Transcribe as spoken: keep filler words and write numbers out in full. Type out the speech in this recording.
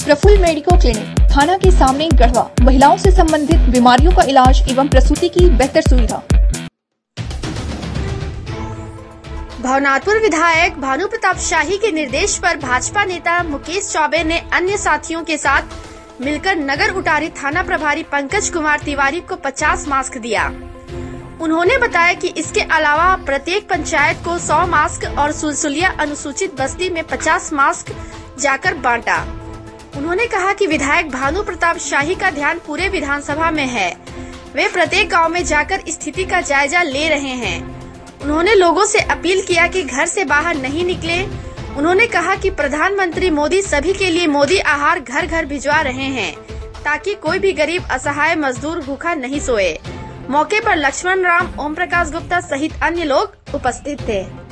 Praful medico clinic, थाना के सामने, गढ़वा। महिलाओं से संबंधित बीमारियों का इलाज एवं प्रसूति की बेहतर सुविधा। भवनाथपुर विधायक भानु प्रताप शाही के निर्देश पर भाजपा नेता मुकेश चौबे ने अन्य साथियों के साथ मिलकर नगर उटारी थाना प्रभारी पंकज कुमार तिवारी को पचास मास्क दिया। उन्होंने बताया कि इसके अलावा प्रत्येक पंचायत को सौ मास्क और सुलसुलिया अनुसूचित बस्ती में पचास मास्क जाकर बांटा। उन्होंने कहा कि विधायक भानु प्रताप शाही का ध्यान पूरे विधानसभा में है। वे प्रत्येक गांव में जाकर स्थिति का जायजा ले रहे हैं। उन्होंने लोगों से अपील किया कि घर से बाहर नहीं निकले। उन्होंने कहा कि प्रधानमंत्री मोदी सभी के लिए मोदी आहार घर घर भिजवा रहे हैं ताकि कोई भी गरीब, असहाय, मजदूर भूखा नहीं सोए। मौके पर लक्ष्मण राम, ओम प्रकाश गुप्ता सहित अन्य लोग उपस्थित थे।